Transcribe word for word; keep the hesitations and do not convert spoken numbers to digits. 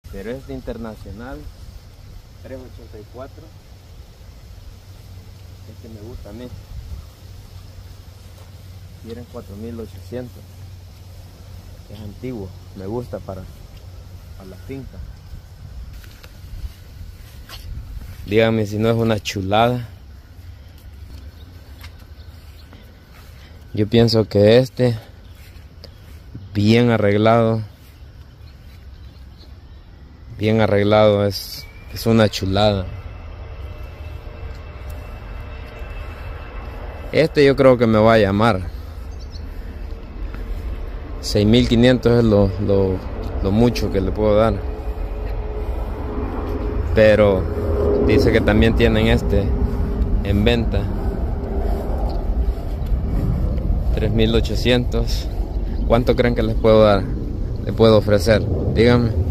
Pero este internacional trescientos ochenta y cuatro, este me gusta a mí. Quieren cuatro mil ochocientos. Es antiguo, me gusta para, para la finca. Díganme si no es una chulada. Yo pienso que este, bien arreglado, bien arreglado, es, es una chulada. Este yo creo que me va a llamar. seis mil quinientos es lo, lo, lo mucho que le puedo dar. Pero dice que también tienen este en venta. tres mil ochocientos. ¿Cuánto creen que les puedo dar? Le puedo ofrecer. Díganme.